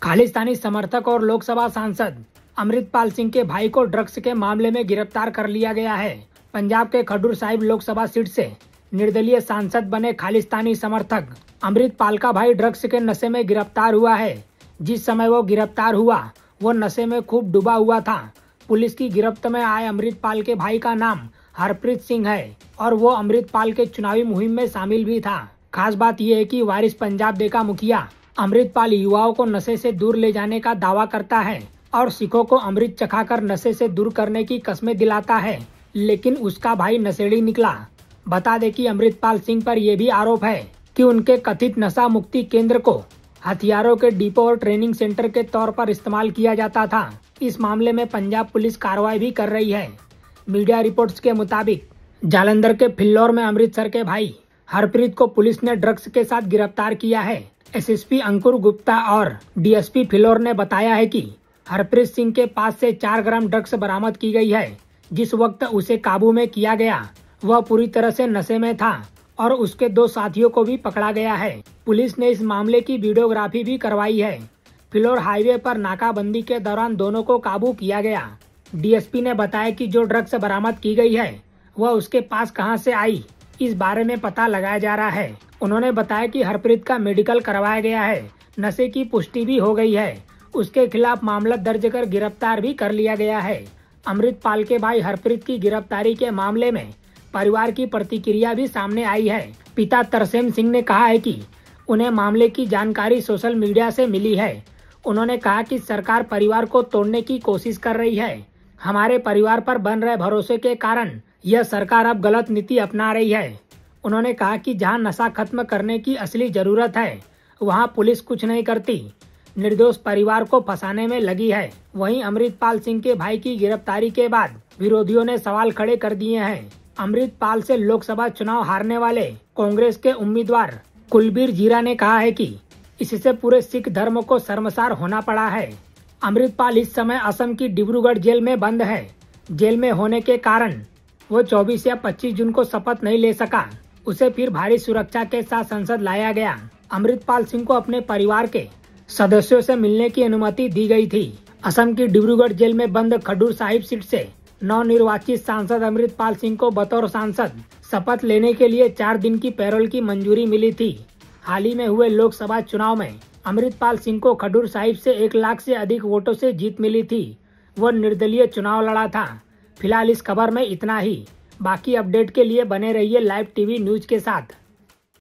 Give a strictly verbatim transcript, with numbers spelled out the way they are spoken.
खालिस्तानी समर्थक और लोकसभा सांसद अमृतपाल सिंह के भाई को ड्रग्स के मामले में गिरफ्तार कर लिया गया है। पंजाब के खडूर साहिब लोकसभा सीट से निर्दलीय सांसद बने खालिस्तानी समर्थक अमृतपाल का भाई ड्रग्स के नशे में गिरफ्तार हुआ है। जिस समय वो गिरफ्तार हुआ वो नशे में खूब डूबा हुआ था। पुलिस की गिरफ्त में आए अमृतपाल के भाई का नाम हरप्रीत सिंह है और वो अमृतपाल के चुनावी मुहिम में शामिल भी था। खास बात यह है कि वारिस पंजाब डे का मुखिया अमृतपाल युवाओं को नशे से दूर ले जाने का दावा करता है और सिखों को अमृत चखाकर नशे से दूर करने की कस्में दिलाता है, लेकिन उसका भाई नशेड़ी निकला। बता दें कि अमृतपाल सिंह पर यह भी आरोप है कि उनके कथित नशा मुक्ति केंद्र को हथियारों के डिपो और ट्रेनिंग सेंटर के तौर पर इस्तेमाल किया जाता था। इस मामले में पंजाब पुलिस कार्रवाई भी कर रही है। मीडिया रिपोर्ट्स के मुताबिक जालंधर के फिल्लौर में अमृतसर के भाई हरप्रीत को पुलिस ने ड्रग्स के साथ गिरफ्तार किया है। एसएसपी अंकुर गुप्ता और डीएसपी फिल्लौर ने बताया है कि हरप्रीत सिंह के पास से चार ग्राम ड्रग्स बरामद की गई है। जिस वक्त उसे काबू में किया गया वह पूरी तरह से नशे में था और उसके दो साथियों को भी पकड़ा गया है। पुलिस ने इस मामले की वीडियोग्राफी भी करवाई है। फिल्लौर हाईवे पर नाकाबंदी के दौरान दोनों को काबू किया गया। डीएसपी ने बताया कि जो ड्रग्स बरामद की गई है वह उसके पास कहां से आई, इस बारे में पता लगाया जा रहा है। उन्होंने बताया कि हरप्रीत का मेडिकल करवाया गया है। नशे की पुष्टि भी हो गई है। उसके खिलाफ मामला दर्ज कर गिरफ्तार भी कर लिया गया है। अमृतपाल के भाई हरप्रीत की गिरफ्तारी के मामले में परिवार की प्रतिक्रिया भी सामने आई है। पिता तरसेम सिंह ने कहा है कि उन्हें मामले की जानकारी सोशल मीडिया से मिली है। उन्होंने कहा कि सरकार परिवार को तोड़ने की कोशिश कर रही है। हमारे परिवार पर बन रहे भरोसे के कारण यह सरकार अब गलत नीति अपना रही है। उन्होंने कहा कि जहां नशा खत्म करने की असली जरूरत है वहां पुलिस कुछ नहीं करती, निर्दोष परिवार को फंसाने में लगी है। वहीं अमृतपाल सिंह के भाई की गिरफ्तारी के बाद विरोधियों ने सवाल खड़े कर दिए हैं। अमृतपाल से लोकसभा चुनाव हारने वाले कांग्रेस के उम्मीदवार कुलबीर जीरा ने कहा है कि इससे पूरे सिख धर्म को शर्मसार होना पड़ा है। अमृतपाल इस समय असम की डिब्रूगढ़ जेल में बंद है। जेल में होने के कारण वो चौबीस या पच्चीस जून को शपथ नहीं ले सका। उसे फिर भारी सुरक्षा के साथ संसद लाया गया। अमृतपाल सिंह को अपने परिवार के सदस्यों से मिलने की अनुमति दी गई थी। असम की डिब्रूगढ़ जेल में बंद खडूर साहिब सीट से नवनिर्वाचित सांसद अमृतपाल सिंह को बतौर सांसद शपथ लेने के लिए चार दिन की पैरोल की मंजूरी मिली थी। हाल ही में हुए लोकसभा चुनाव में अमृतपाल सिंह को खडूर साहिब से एक लाख से अधिक वोटों से जीत मिली थी। वो निर्दलीय चुनाव लड़ा था। फिलहाल इस खबर में इतना ही। बाकी अपडेट के लिए बने रहिए लाइव टीवी न्यूज के साथ।